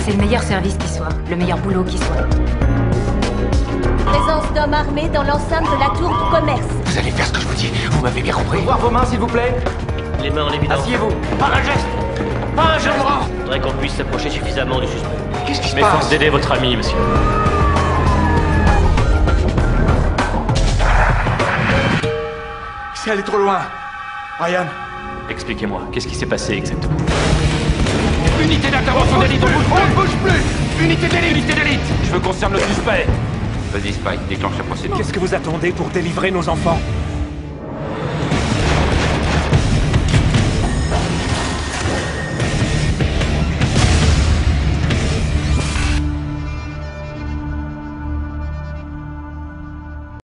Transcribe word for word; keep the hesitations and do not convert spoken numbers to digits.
C'est le meilleur service qui soit, le meilleur boulot qui soit. Présence d'hommes armés dans l'enceinte de la tour du commerce. Vous allez faire ce que je vous dis, vous m'avez bien compris. Voir vos mains, s'il vous plaît. Les mains en évidence. Asseyez-vous. Pas un geste. Pas un geste. Je voudrais qu'on puisse s'approcher suffisamment du suspect. Qu'est-ce qui se M'efforce passe? d'aider votre ami, monsieur. C'est allé trop loin. Ryan. Expliquez-moi, qu'est-ce qui s'est passé exactement? Unité d'intervention d'élite, on bouge plus. On bouge plus. Unité d'élite. Unité d'élite. Je veux qu'on cerne le suspect. Vas-y, Spike, déclenche la procédure. Qu'est-ce que vous attendez pour délivrer nos enfants?